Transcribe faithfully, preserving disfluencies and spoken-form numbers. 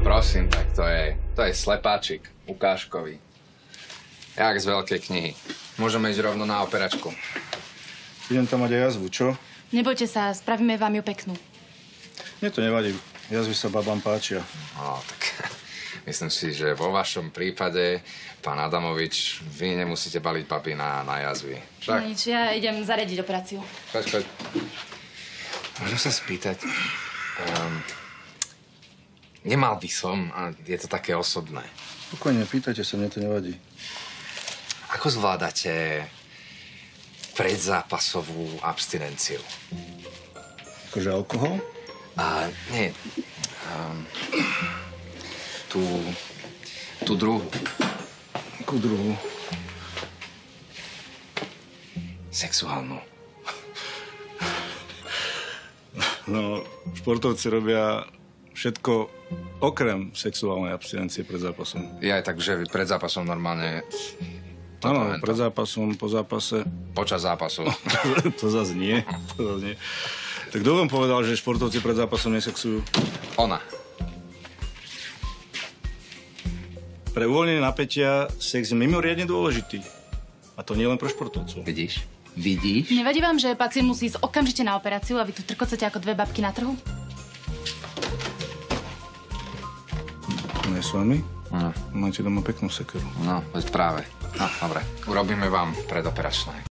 Prosím, tak to je, to je slepáčik, ukážkový. Jak z veľkej knihy. Môžeme ísť rovno na operačku. Idem tam mať aj jazvu, čo? Nebojte sa, spravíme vám ju peknú. Mne to nevadí. Jazvy sa babám páčia. No, tak myslím si, že vo vašom prípade, pán Adamovič, vy nemusíte baliť baby na, na jazvy. Však? No nič, ja idem zariadiť operáciu. Choď, choď. Môžem sa spýtať, um, nemal by som, a je to také osobné. Spokojne, pýtajte sa, mne to nevadí. Ako zvládate predzápasovú abstinenciu? Akože alkohol? A nie. Um, tú, tú druhú. Akú druhú? Sexuálnu. No, športovci robia všetko okrem sexuálnej abstinencie pred zápasom. Ja aj tak, že pred zápasom normálne... Áno, pred zápasom, po zápase. Počas zápasu. To zase nie. To zase nie. Tak kto vám povedal, že športovci pred zápasom nesexujú? Ona. Pre uvoľnenie napätia sex je mimoriadne dôležitý. A to nie len pre športovcov. Vidíš? Vidíš? Nevadí vám, že pacient musí ísť okamžite na operáciu a vy tu trkocete ako dve babky na trhu? Nie s vami? No. Máte doma peknú sekeru. No, veď práve. No, dobre. Urobíme vám predoperačné.